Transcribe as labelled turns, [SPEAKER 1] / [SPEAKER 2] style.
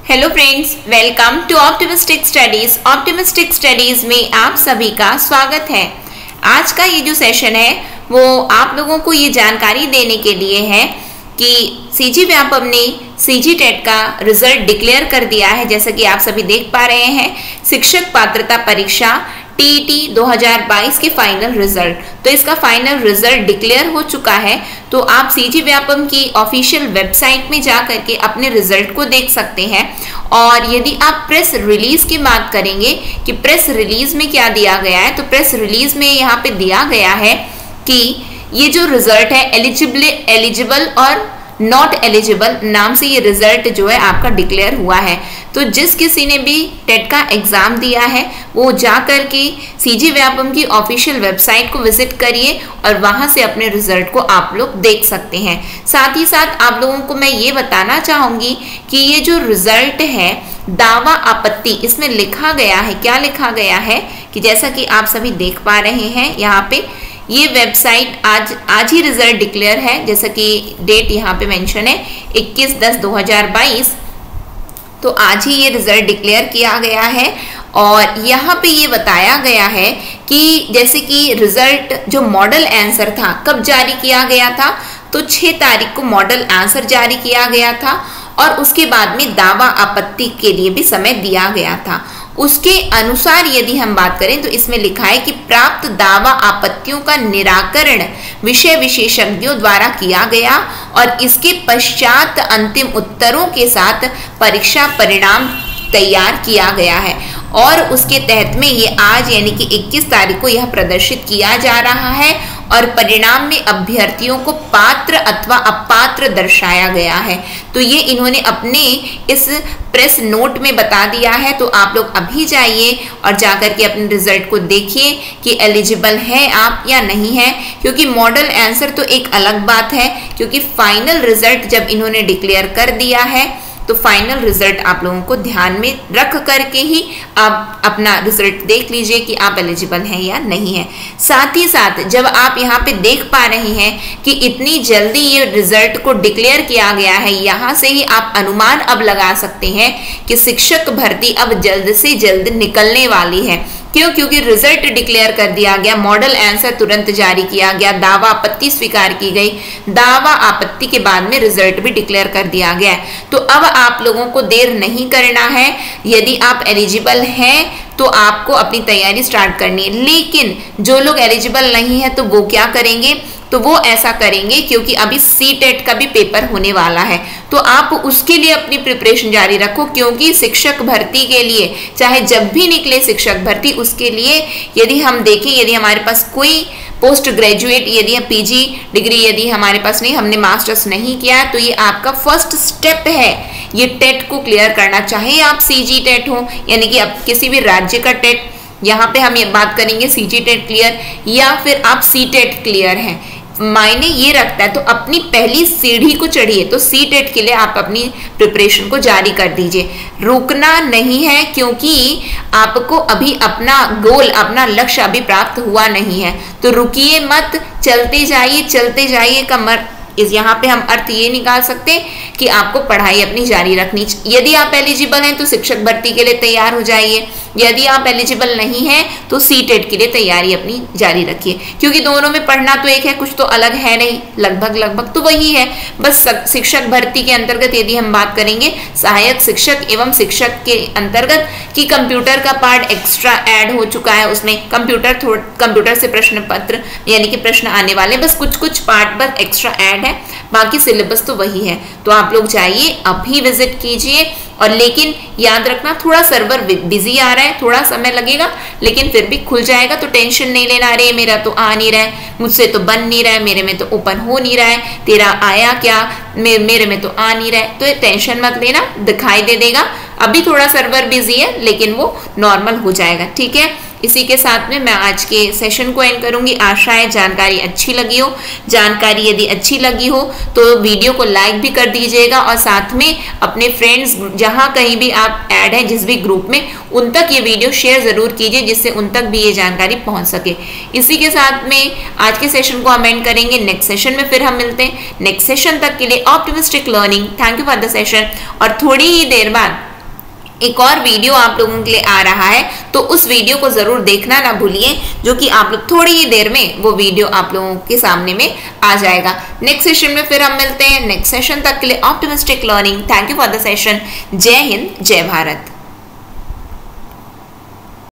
[SPEAKER 1] Hello friends, welcome to optimistic studies. Optimistic studies में आप सभी का स्वागत है। आज का ये जो सेशन है वो आप लोगों को ये जानकारी देने के लिए है कि सीजी व्यापम ने सीजी टेट का रिजल्ट डिक्लेयर कर दिया है। जैसा कि आप सभी देख पा रहे हैं, शिक्षक पात्रता परीक्षा टीईटी 2022 के फाइनल रिजल्ट, तो इसका फाइनल रिजल्ट डिक्लेयर हो चुका है। तो आप सीजी व्यापम की ऑफिशियल वेबसाइट में जा करके अपने रिजल्ट को देख सकते हैं। और यदि आप प्रेस रिलीज की बात करेंगे कि प्रेस रिलीज में क्या दिया गया है, तो प्रेस रिलीज में यहाँ पे दिया गया है कि ये जो रिजल्ट है एलिजिबल और नॉट एलिजिबल नाम से ये रिजल्ट जो है आपका डिक्लेयर हुआ है। तो जिस किसी ने भी टेट का एग्जाम दिया है वो जा करके सीजी व्यापम की ऑफिशियल वेबसाइट को विजिट करिए और वहां से अपने रिजल्ट को आप लोग देख सकते हैं। साथ ही साथ आप लोगों को मैं ये बताना चाहूंगी कि ये जो रिजल्ट है दावा आपत्ति, इसमें लिखा गया है, क्या लिखा गया है कि जैसा कि आप सभी देख पा रहे हैं यहाँ पे ये वेबसाइट आज ही रिजल्ट डिक्लेयर है। जैसा कि डेट यहाँ पे मेंशन है 21/10/2022, तो आज ही ये रिजल्ट डिक्लेयर किया गया है। और यहाँ पे ये बताया गया है कि जैसे कि रिजल्ट जो मॉडल आंसर था कब जारी किया गया था, तो 6 तारीख को मॉडल आंसर जारी किया गया था और उसके बाद में दावा आपत्ति के लिए भी समय दिया गया था। उसके अनुसार यदि हम बात करें तो इसमें लिखा है कि प्राप्त दावा आपत्तियों का निराकरण विषय विशेषज्ञों द्वारा किया गया और इसके पश्चात अंतिम उत्तरों के साथ परीक्षा परिणाम तैयार किया गया है। और उसके तहत में ये आज यानी कि 21 तारीख को यह प्रदर्शित किया जा रहा है और परिणाम में अभ्यर्थियों को पात्र अथवा अपात्र दर्शाया गया है। तो ये इन्होंने अपने इस प्रेस नोट में बता दिया है। तो आप लोग अभी जाइए और जाकर के अपने रिजल्ट को देखिए कि एलिजिबल है आप या नहीं है, क्योंकि मॉडल आंसर तो एक अलग बात है, क्योंकि फाइनल रिजल्ट जब इन्होंने डिक्लेयर कर दिया है तो फाइनल रिजल्ट आप लोगों को ध्यान में रख करके ही आप अपना रिजल्ट देख लीजिए कि आप एलिजिबल हैं या नहीं है। साथ ही साथ जब आप यहाँ पे देख पा रहे हैं कि इतनी जल्दी ये रिजल्ट को डिक्लेयर किया गया है, यहाँ से ही आप अनुमान अब लगा सकते हैं कि शिक्षक भर्ती अब जल्द से जल्द निकलने वाली है। क्यों? क्योंकि रिजल्ट डिक्लेयर कर दिया गया, मॉडल आंसर तुरंत जारी किया गया, दावा आपत्ति स्वीकार की गई, दावा आपत्ति के बाद में रिजल्ट भी डिक्लेयर कर दिया गया। तो अब आप लोगों को देर नहीं करना है। यदि आप एलिजिबल हैं तो आपको अपनी तैयारी स्टार्ट करनी है। लेकिन जो लोग एलिजिबल नहीं है तो वो क्या करेंगे? तो वो ऐसा करेंगे क्योंकि अभी सी टेट का भी पेपर होने वाला है, तो आप उसके लिए अपनी प्रिपरेशन जारी रखो। क्योंकि शिक्षक भर्ती के लिए चाहे जब भी निकले शिक्षक भर्ती, उसके लिए यदि हम देखें, यदि हमारे पास कोई पोस्ट ग्रेजुएट यदि पीजी डिग्री यदि हमारे पास नहीं, हमने मास्टर्स नहीं किया, तो ये आपका फर्स्ट स्टेप है ये टेट को क्लियर करना। चाहे आप सीजी टेट हो यानी कि आप किसी भी राज्य का टेट, यहाँ पे हम ये बात करेंगे सीजी टेट क्लियर या फिर आप सी टेट क्लियर हैं, मायने ये रखता है। तो अपनी पहली सीढ़ी को चढ़िए। तो सी टेट के लिए आप अपनी प्रिपरेशन को जारी कर दीजिए, रुकना नहीं है, क्योंकि आपको अभी अपना गोल, अपना लक्ष्य अभी प्राप्त हुआ नहीं है। तो रुकिए मत, चलते जाइए का इस यहाँ पे हम अर्थ ये निकाल सकते कि आपको पढ़ाई अपनी जारी रखनी। यदि आप एलिजिबल हैं तो शिक्षक भर्ती के लिए तैयार हो जाइए, यदि आप एलिजिबल नहीं हैं तो सी टेट के लिए तैयारी अपनी जारी रखिए। क्योंकि दोनों में पढ़ना तो एक है, कुछ तो अलग है नहीं, लगभग तो वही है। बस शिक्षक भर्ती के अंतर्गत यदि हम बात करेंगे सहायक शिक्षक एवं शिक्षक के अंतर्गत कि कंप्यूटर का पार्ट एक्स्ट्रा ऐड हो चुका है, उसमें कंप्यूटर से प्रश्न पत्र यानी कि प्रश्न आने वाले, बस कुछ पार्ट पर एक्स्ट्रा ऐड है, बाकी सिलेबस तो वही है। तो आप लोग जाइए अभी विजिट कीजिए। और लेकिन याद रखना थोड़ा सर्वर बिजी आ रहा है, थोड़ा समय लगेगा, लेकिन फिर भी खुल जाएगा। तो टेंशन नहीं लेना, अरे मेरा तो आ नहीं रहा है, मुझसे तो बन नहीं रहा है, मेरे में तो ओपन हो नहीं रहा है, तेरा आया क्या, मेरे में तो आ नहीं रहा है, तो टेंशन मत लेना, दिखाई दे देगा। अभी थोड़ा सर्वर बिजी है लेकिन वो नॉर्मल हो जाएगा, ठीक है। इसी के साथ में मैं आज के सेशन को एंड करूंगी। आशा है जानकारी अच्छी लगी हो। जानकारी यदि अच्छी लगी हो तो वीडियो को लाइक भी कर दीजिएगा और साथ में अपने फ्रेंड्स जहां कहीं भी आप ऐड हैं जिस भी ग्रुप में, उन तक ये वीडियो शेयर जरूर कीजिए जिससे उन तक भी ये जानकारी पहुंच सके। इसी के साथ में आज के सेशन को हम एंड करेंगे। नेक्स्ट सेशन में फिर हम मिलते हैं। नेक्स्ट सेशन तक के लिए optimistic learning, thank you for the session. और थोड़ी ही देर बाद एक और वीडियो आप लोगों के लिए आ रहा है, तो उस वीडियो को जरूर देखना ना भूलिए, जो कि आप लोग थोड़ी ही देर में वो वीडियो आप लोगों के सामने में आ जाएगा। नेक्स्ट सेशन में फिर हम मिलते हैं। नेक्स्ट सेशन तक के लिए optimistic learning. Thank you for the session. जय हिंद, जय भारत।